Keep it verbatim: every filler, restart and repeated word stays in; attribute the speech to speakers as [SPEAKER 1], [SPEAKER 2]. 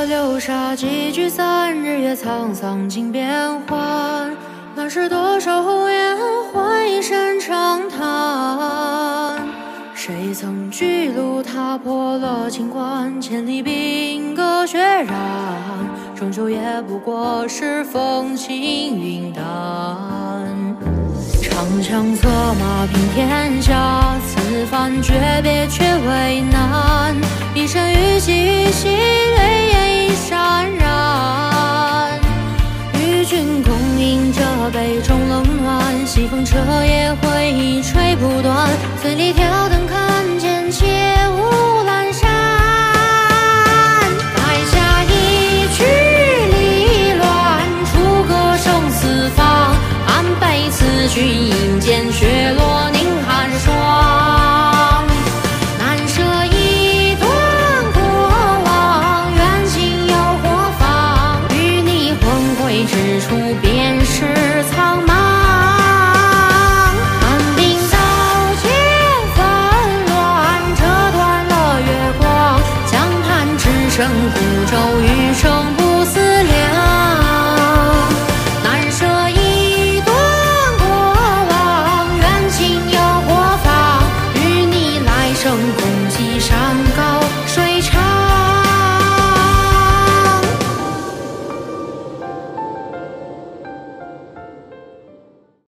[SPEAKER 1] 流沙几聚散，日月沧桑尽变幻。乱世多少红颜，换一声长叹。谁曾巨鹿踏破了秦关，千里兵戈血染，终究也不过是风轻云淡。长枪策马平天下，此番诀别却为难。一生雨洗雨洗，泪眼已潸然。与君共饮这杯中冷暖，西风彻夜回忆吹不断。醉里挑灯看。